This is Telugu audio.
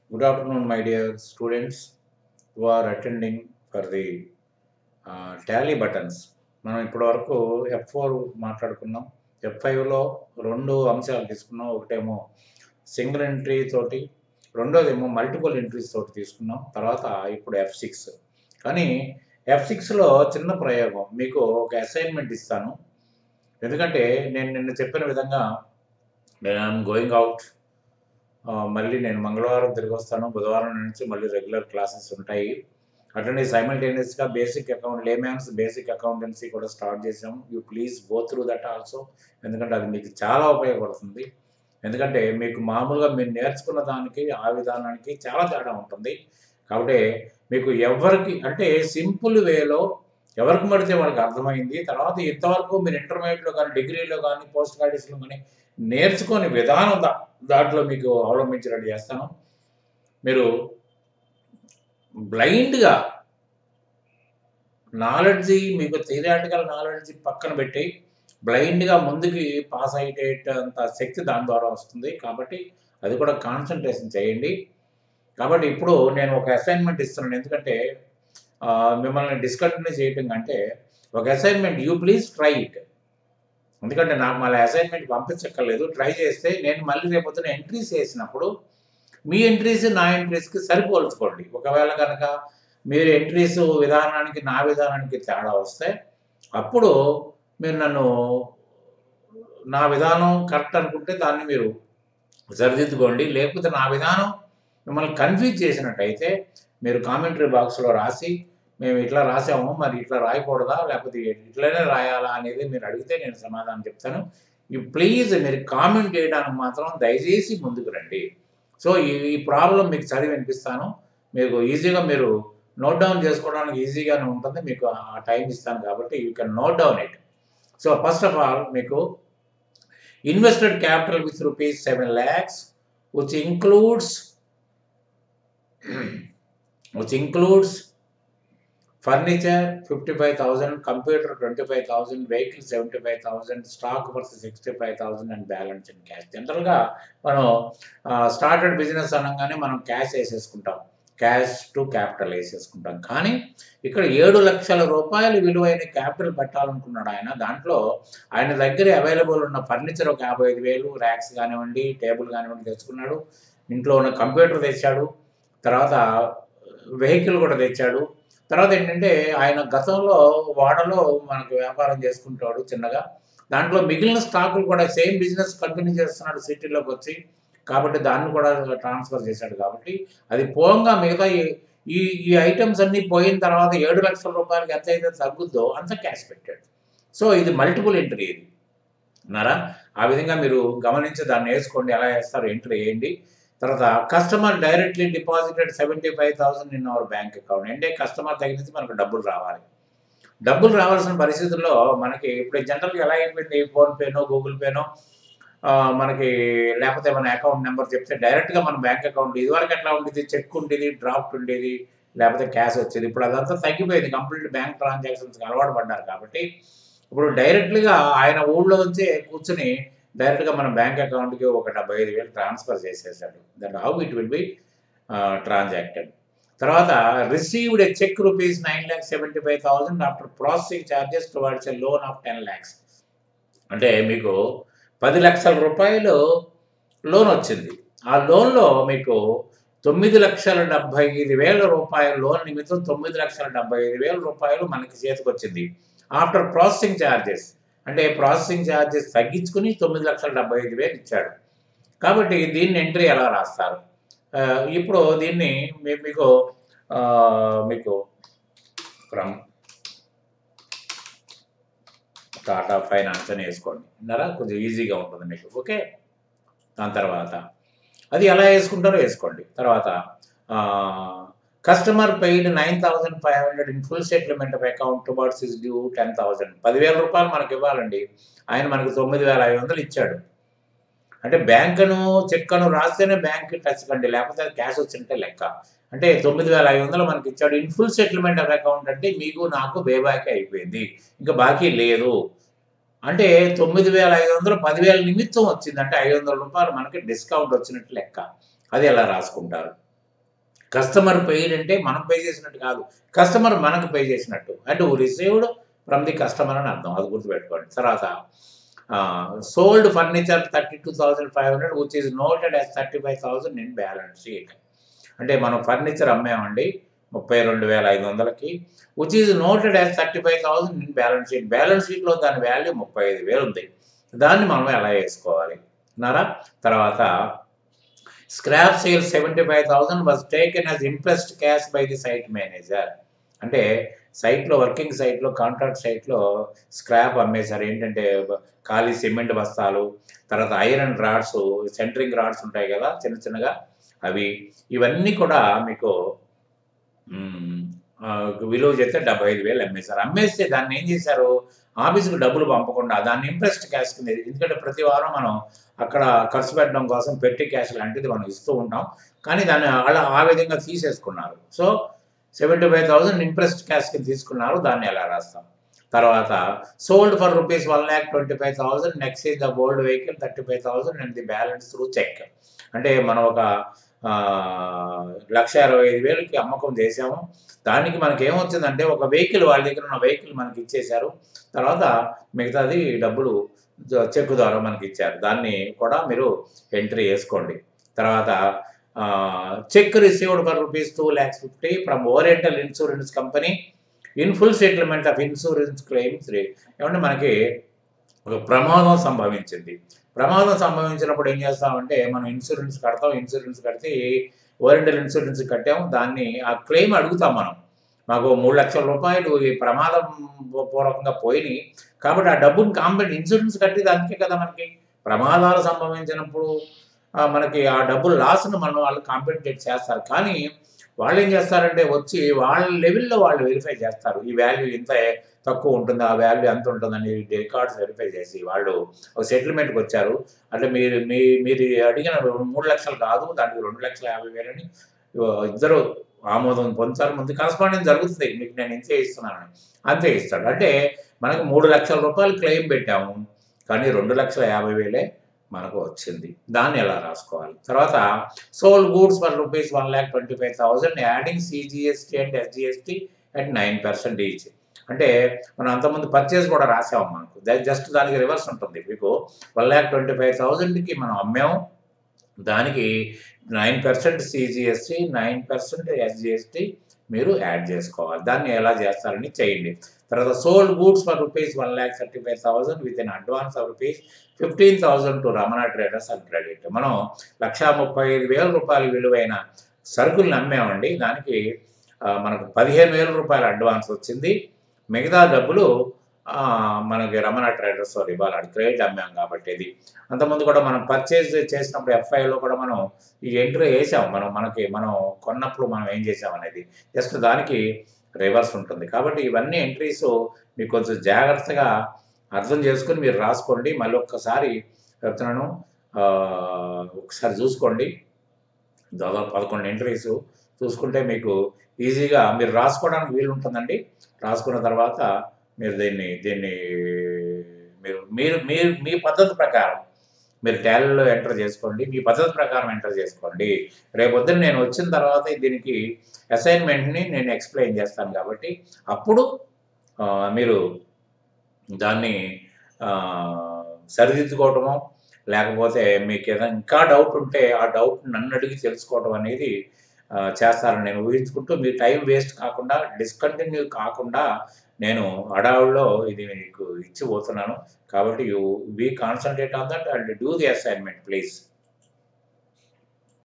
Good afternoon, my dear students who are attending for the tally buttons. మనం ఇప్పటివరకు F4 మాట్లాడుకున్నాం. F5లో రెండు అంశాలు తీసుకున్నాం. ఒకటేమో సింగిల్ ఎంట్రీ తోటి, రెండోదేమో మల్టిపుల్ ఎంట్రీస్ తోటి తీసుకున్నాం. తర్వాత ఇప్పుడు F6. కానీ F6లో చిన్న ప్రయోగం, మీకు ఒక అసైన్మెంట్ ఇస్తాను. ఎందుకంటే నేను నిన్న చెప్పిన విధంగా నేను ఐఎమ్ గోయింగ్ అవుట్, మళ్ళీ నేను మంగళవారం తిరిగి వస్తాను. బుధవారం నుంచి మళ్ళీ రెగ్యులర్ క్లాసెస్ ఉంటాయి. అట్లనే సైమల్టేనియస్గా basic account, layman's basic accountancy కూడా స్టార్ట్ చేసాం. You please go through that also. ఎందుకంటే అది మీకు చాలా ఉపయోగపడుతుంది. ఎందుకంటే మీకు మామూలుగా మీరు నేర్చుకున్న దానికి ఆ విధానానికి చాలా తేడా ఉంటుంది. కాబట్టి మీకు ఎవరికి అంటే సింపుల్ వేలో ఎవరికి పడితే వాళ్ళకి అర్థమైంది. తర్వాత ఇంతవరకు మీరు ఇంటర్మీడియట్లో కానీ, డిగ్రీలో కానీ, పోస్ట్ గ్రాడ్యుయేషన్లో కానీ నేర్చుకునే విధానం దాంట్లో మీకు అవలంబించినట్టు చేస్తాను. మీరు బ్లైండ్గా నాలెడ్జి, మీకు థియరాటికల్ నాలెడ్జి పక్కన పెట్టి బ్లైండ్గా ముందుకి పాస్ అయ్యేటంత శక్తి దాని ద్వారా వస్తుంది. కాబట్టి అది కూడా కాన్సన్ట్రేషన్ చేయండి. కాబట్టి ఇప్పుడు నేను ఒక అసైన్మెంట్ ఇస్తున్నాను. ఎందుకంటే మిమ్మల్ని డిస్కంటిన్యూ చేయటం కంటే ఒక assignment you please try it. ఎందుకంటే నాకు మళ్ళీ అసైన్మెంట్ పంపించక్కర్లేదు. ట్రై చేస్తే నేను మళ్ళీ రేపొద్దున ఎంట్రీస్ వేసినప్పుడు మీ ఎంట్రీస్ నా ఎంట్రీస్కి సరిపోల్చుకోండి. ఒకవేళ కనుక మీరు ఎంట్రీస్ విధానానికి నా విధానానికి తేడా వస్తే అప్పుడు మీరు నా విధానం కరెక్ట్ అనుకుంటే దాన్ని మీరు సరిదిద్దుకోండి. లేకపోతే నా విధానం మిమ్మల్ని కన్ఫ్యూజ్ చేసినట్టయితే మీరు కామెంటరీ బాక్స్లో రాసి, మేము ఇట్లా రాసాము, మరి ఇట్లా రాయకూడదా, లేకపోతే ఇట్లనే రాయాలా అనేది మీరు అడిగితే నేను సమాధానం చెప్తాను. ప్లీజ్ మీరు కామెంట్ చేయడానికి మాత్రం దయచేసి ముందుకు రండి. సో ఈ ప్రాబ్లం మీకు చదివి వినిపిస్తాను. మీకు ఈజీగా మీరు నోట్ డౌన్ చేసుకోవడానికి ఈజీగానే ఉంటుంది. మీకు ఆ టైం ఇస్తాను కాబట్టి you can note down it. So first of all మీకు invested capital with rupees 7 lakhs, which includes furniture 55,000, computer 25,000, vehicle 75,000, stock worth 65,000 and balance in cash. జనరల్గా మనం స్టార్టెడ్ బిజినెస్ అనగానే మనం క్యాష్ వేసేసుకుంటాం, క్యాష్ టు క్యాపిటల్ వేసేసుకుంటాం. కానీ ఇక్కడ 7 లక్షల రూపాయలు విలువైన క్యాపిటల్ పెట్టాలనుకున్నాడు ఆయన. దాంట్లో ఆయన దగ్గర అవైలబుల్ ఉన్న ఫర్నిచర్ ఒక 55,000, ర్యాక్స్ కానివ్వండి, టేబుల్ కానివ్వండి తెచ్చుకున్నాడు. ఇంట్లో ఉన్న కంప్యూటర్ తెచ్చాడు. తర్వాత వెహికల్ కూడా తెచ్చాడు. తర్వాత ఏంటంటే ఆయన గతంలో వాడలో మనకు వ్యాపారం చేసుకుంటాడు చిన్నగా. దాంట్లో మిగిలిన స్టాకులు కూడా సేమ్ బిజినెస్ కంటిన్యూ చేస్తున్నాడు సిటీలోకి వచ్చి. కాబట్టి దాన్ని కూడా ట్రాన్స్ఫర్ చేశాడు. కాబట్టి అది పోగా మిగతా ఈ ఐటమ్స్ అన్నీ పోయిన తర్వాత 7 లక్షల రూపాయలకి ఎంత అయితే తగ్గుద్దో అంత క్యాష్ పెట్టాడు. సో ఇది మల్టిపుల్ ఎంట్రీ ఇది అన్నారా. ఆ విధంగా మీరు గమనించి దాన్ని వేసుకోండి. ఎలా వేస్తారు ఎంట్రీ వేయండి. తర్వాత customer directly deposited 75,000 in our bank account. అంటే కస్టమర్ దగ్గర నుంచి మనకు డబ్బులు రావాలి. డబ్బులు రావాల్సిన పరిస్థితుల్లో మనకి ఇప్పుడు జనరల్గా ఎలా అయిపోయింది, ఫోన్పేనో గూగుల్ పేనో మనకి లేకపోతే మన అకౌంట్ నెంబర్ చెప్తే డైరెక్ట్గా మన బ్యాంక్ అకౌంట్. ఇదివరకు ఎట్లా ఉండేది, చెక్ ఉండేది, డ్రాఫ్ట్ ఉండేది, లేకపోతే క్యాష్ వచ్చేది. ఇప్పుడు అదంతా తగ్గిపోయింది. కంప్లీట్ బ్యాంక్ ట్రాన్సాక్షన్స్కి అలవాటు పడ్డారు. కాబట్టి ఇప్పుడు డైరెక్ట్గా ఆయన ఊళ్ళో నుంచే కూర్చుని డైరెక్ట్గా మన బ్యాంక్ అకౌంట్కి ఒక 75,000 ట్రాన్స్ఫర్ చేసేసాడు. That how it will be transacted. తర్వాత received a cheque rupees 9,75,000 after processing charges towards a loan of 10 lakhs. అంటే మీకు 10 లక్షల రూపాయలు లోన్ వచ్చింది. ఆ లోన్లో మీకు 9,75,000 రూపాయల లోన్ నిమిత్తం 9,75,000 రూపాయలు మనకి చేతికి వచ్చింది. ఆఫ్టర్ ప్రాసెసింగ్ ఛార్జెస్ అంటే ప్రాసెసింగ్ ఛార్జెస్ తగ్గించుకుని 9,75,000 ఇచ్చాడు. కాబట్టి దీన్ని ఎంట్రీ ఎలా రాస్తారు? ఇప్పుడు దీన్ని మీకు ఫ్రమ్ టాటా ఫైనాన్స్ అని వేసుకోండి. అన్నారా, కొంచెం ఈజీగా ఉంటుంది మీకు. ఓకే, దాని తర్వాత అది ఎలా వేసుకుంటారో వేసుకోండి. తర్వాత customer paid 9,500 in full settlement of account towards is due 10,000. 10,000 రూపాయలు మనకి ఇవ్వాలండి. ఆయన మనకు 9,500 ఇచ్చాడు. అంటే బ్యాంకును చెక్కను రాస్తేనే బ్యాంక్ టచ్ కండి, లేకపోతే క్యాష్ వచ్చినట్టే లెక్క. అంటే 9,500 మనకి ఇచ్చాడు. In full settlement of account అంటే మీకు నాకు బేబాకి అయిపోయింది, ఇంకా బాకీ లేదు. అంటే 9,500 10,000 నిమిత్తం వచ్చింది. అంటే 500 రూపాయలు మనకి డిస్కౌంట్ వచ్చినట్టు లెక్క. అది ఎలా రాసుకుంటారు? కస్టమర్ పెయిడ్ అంటే మనం పే చేసినట్టు కాదు. కస్టమర్ మనకు పే చేసినట్టు. And received from the customer అని అర్థం. అది గుర్తుపెట్టుకోండి. తర్వాత sold furniture 32,500 which is noted as 35,000 in balance sheet. అంటే మనం ఫర్నిచర్ అమ్మామండి 32,500కి which is noted as 35,000 in balance sheet. Balance షీట్‌లో దాని వాల్యూ 35,000 ఉంది. దాన్ని మనం ఎలా వేసుకోవాలి అన్నారా? తర్వాత scrap sale 75,000 was taken as interest cash by the site manager. అంటే సైట్‌లో వర్కింగ్ సైట్‌లో కాంట్రాక్ట్ సైట్‌లో స్క్రాప్ అమ్మేశారు. ఏంటంటే ఖాళీ సిమెంట్ బస్తాలు, తర్వాత ఐరన్ రాడ్స్, సెంటరింగ్ రాడ్స్ ఉంటాయి కదా! చిన్న చిన్నగా అవి. ఇవన్నీ కూడా మీకు విలువ చేస్తే 75,000 అమ్మేశారు. అమ్మేస్తే దాన్ని ఏం చేశారు? ఆఫీస్‌కి డబ్బులు పంపకుండా దాన్ని ఇంట్రెస్ట్ క్యాష్ కింద, ఎందుకంటే ప్రతి వారం మనం అక్కడ ఖర్చు పెట్టడం కోసం పెట్టి క్యాష్ లాంటిది మనం ఇస్తూ ఉంటాం. కానీ దాన్ని అలా ఆ విధంగా తీసేసుకున్నారు. సో 75,000 ఇంట్రెస్ట్ క్యాష్ కింద తీసుకున్నారు. దాన్ని ఎలా రాస్తాం? తర్వాత sold for rupees 1,25,000 exchange the old vehicle 35,000 and the balance through cheque. అంటే మనం ఒక 1,25,000కి అమ్మకం చేసాము. దానికి మనకేమొచ్చిందంటే ఒక వెహికల్, వాళ్ళ దగ్గర ఉన్న వెహికల్ మనకి ఇచ్చేశారు. తర్వాత మిగతాది డబ్బులు చెక్ ద్వారా మనకిచ్చారు. దాన్ని కూడా మీరు ఎంట్రీ చేసుకోండి. తర్వాత cheque received for rupees 2,50,000 from Oriental Insurance Company in full settlement of insurance claims. ఏమంటే మనకి ఒక ప్రమాదం సంభవించింది. ప్రమాదం సంభవించినప్పుడు ఏం చేస్తామంటే మనం ఇన్సూరెన్స్ కడతాం. ఇన్సూరెన్స్ కడితే ఓరియంటల్ ఇన్సూరెన్స్ కట్టాము. దాన్ని ఆ క్లెయిమ్ అడుగుతాం మనం. మాకు 3,00,000 రూపాయలు ఈ ప్రమాదం పూర్వకంగా పోయినాయి. కాబట్టి ఆ డబ్బుని ఇన్సూరెన్స్ కట్టేది అందుకే కదా మనకి. ప్రమాదాలు సంభవించినప్పుడు మనకి ఆ డబ్బులు లాస్‌ని మనం వాళ్ళు కాంపెన్సేట్ చేస్తారు. కానీ వాళ్ళేం చేస్తారంటే వచ్చి వాళ్ళ లెవెల్‌లో వాళ్ళు వెరిఫై చేస్తారు. ఈ వాల్యూ ఇంత తక్కువ ఉంటుంది, ఆ వాల్యూ ఎంత ఉంటుందని రికార్డ్స్ వెరిఫై చేసి వాళ్ళు ఒక సెటిల్మెంట్‌కి వచ్చారు. అంటే మీరు అడిగిన 3,00,000 కాదు, దానికి 2,50,000 అని ఇద్దరు ఆమోదం పొందుతారు. ముందు కరస్పాండింగ్ జరుగుతుంది. మీకు నేను ఇంతే ఇస్తున్నానని. అంతే ఇస్తాడు. అంటే మనకు 3,00,000 రూపాయలు క్లెయిమ్ పెట్టాము. కానీ 2,50,000 మనకు వచ్చింది. దాన్ని ఎలా రాసుకోవాలి? తర్వాత sold goods for rupees 1,25,000 adding CGST and SGST at 9% each. అంటే మనం అంతకుముందు పర్చేజ్ కూడా రాసాము మనకు. జస్ట్ దానికి రివర్స్ ఉంటుంది. మీకు 1,25,000కి మనం అమ్మాము. దానికి 9% సీజీఎస్టీ, 9% ఎస్జీఎస్టీ మీరు యాడ్ చేసుకోవాలి. దాన్ని ఎలా చేస్తారని చేయండి. తర్వాత sold goods for rupees 1,35,000 with an advance of rupees 15,000 to Ramana Traders and credit. మనం 1,35,000 రూపాయలు విలువైన సరుకుల్ని అమ్మామండి. దానికి మనకు 15,000 రూపాయల అడ్వాన్స్ వచ్చింది. మిగతా డబ్బులు మనకి రమణ ట్రేడర్స్ వాళ్ళు ఇవ్వాలి. క్రెడిట్ అమ్మాం కాబట్టి ఇది. అంతకుముందు కూడా మనం పర్చేజ్ చేసినప్పుడు ఎఫ్ఐలో కూడా మనం ఈ ఎంట్రీ వేసాం. మనం కొన్నప్పుడు మనం ఏం చేసాం అనేది జస్ట్ దానికి రివర్స్ ఉంటుంది. కాబట్టి ఇవన్నీ ఎంట్రీస్ మీకు కొంచెం జాగ్రత్తగా అర్థం చేసుకొని మీరు రాసుకోండి. మళ్ళీ ఒక్కసారి చెప్తున్నాను, ఒకసారి చూసుకోండి. దాదాపు 11 ఎంట్రీస్ చూసుకుంటే మీకు ఈజీగా మీరు రాసుకోవడానికి వీలుంటుందండి. రాసుకున్న తర్వాత మీరు దీన్ని మీరు మీ పద్ధతి ప్రకారం మీరు టాలీలో ఎంటర్ చేసుకోండి. మీ పద్ధతి ప్రకారం ఎంటర్ చేసుకోండి. రేపొద్దున నేను వచ్చిన తర్వాత దీనికి అసైన్మెంట్‌ని నేను ఎక్స్‌ప్లెయిన్ చేస్తాను కాబట్టి అప్పుడు మీరు దాన్ని సరిదిద్దుకోవటమో, లేకపోతే మీకేదైనా ఇంకా డౌట్ ఉంటే ఆ డౌట్ నన్ను అడిగి తెలుసుకోవడం అనేది చేస్తారని నేను ఊహించుకుంటూ, మీ టైం వేస్ట్ కాకుండా, డిస్కంటిన్యూ కాకుండా నేను హడావుడిలో ఇది మీకు ఇచ్చిపోతున్నాను. కాబట్టి you concentrate on that and do the assignment please.